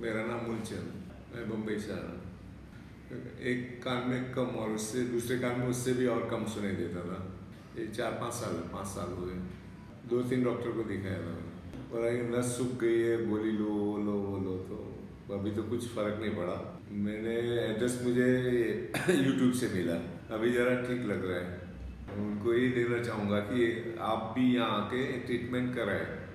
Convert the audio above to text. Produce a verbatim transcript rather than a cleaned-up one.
मेरा नाम मूलचंद, मैं बम्बई से आ रहा हूँ। एक कान में कम और उससे दूसरे कान में उससे भी और कम सुनाई देता था। ये चार पाँच साल पाँच साल हो गए। दो तीन डॉक्टर को दिखाया था मैंने, और ये नस सूख गई है, गोली लो वो लो वो लो, तो अभी तो कुछ फ़र्क नहीं पड़ा। मैंने एड्रेस मुझे यूट्यूब से मिला, अभी ज़रा ठीक लग रहा है। उनको ये देना चाहूँगा कि आप भी यहाँ आके ट्रीटमेंट कराएं।